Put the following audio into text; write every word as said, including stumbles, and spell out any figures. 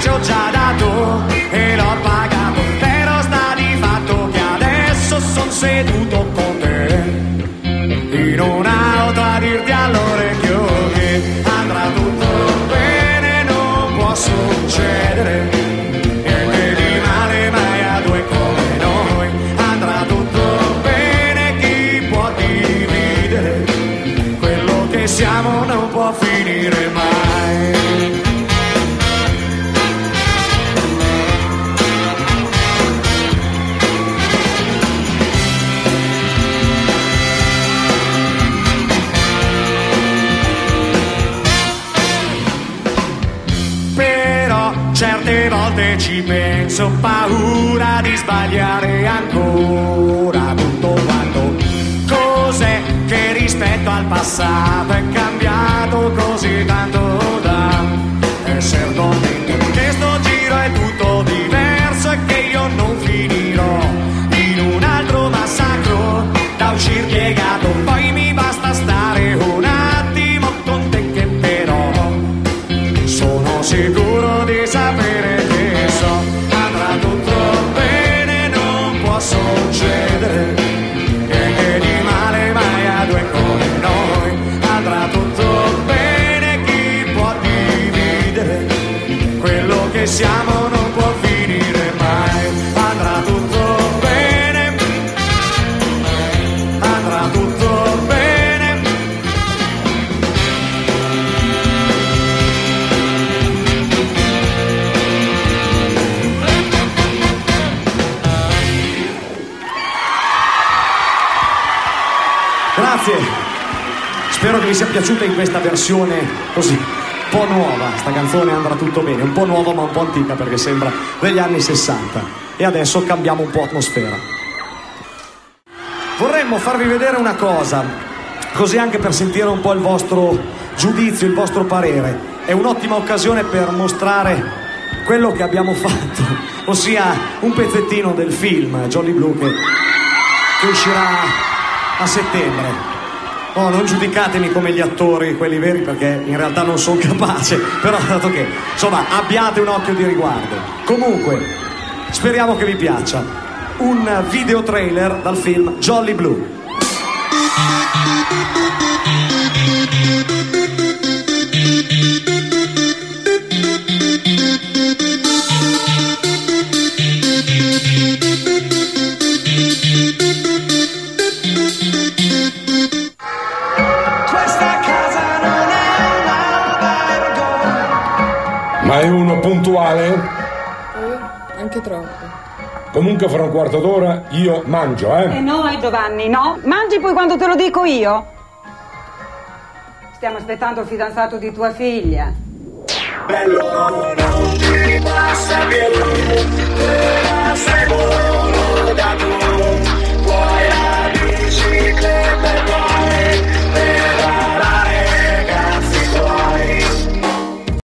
ci ho già dato e l'ho pagato, però sta di fatto che adesso son seduto con te in un'auto a dirti all'orecchio che andrà tutto bene, non può succedere niente di male mai a due come noi, andrà tutto bene, chi può dividere quello che siamo non può finire mai. Certe volte ci penso, paura di sbagliare ancora tutto quanto. Cos'è che rispetto al passato è cambiato così tanto da essere convinto che sto giro è tutto diverso e che io non finirò in un altro massacro da uscir piegato. Poi mi basta stare un attimo con te che però sono sicuro di sapere che so andrà tutto bene, non può succedere niente di male mai a due come noi, andrà tutto bene, chi può dividere quello che siamo non può finire mai, andrà tutto bene, andrà tutto bene. Grazie, spero che vi sia piaciuta in questa versione così un po' nuova. Sta canzone andrà tutto bene, un po' nuova ma un po' antica perché sembra degli anni sessanta. E adesso cambiamo un po' atmosfera. Vorremmo farvi vedere una cosa, così anche per sentire un po' il vostro giudizio, il vostro parere. È un'ottima occasione per mostrare quello che abbiamo fatto, ossia un pezzettino del film Jolly Blue che, che uscirà a settembre. Oh, non giudicatemi come gli attori, quelli veri, perché in realtà non sono capace, però dato che, insomma, abbiate un occhio di riguardo. Comunque, speriamo che vi piaccia. Un video trailer dal film Jolly Blue. Ma è uno puntuale? Eh, anche troppo. Comunque fra un quarto d'ora io mangio, eh? Eh no, eh Giovanni, no. Mangi poi quando te lo dico io. Stiamo aspettando il fidanzato di tua figlia. Bello, non ti passa più.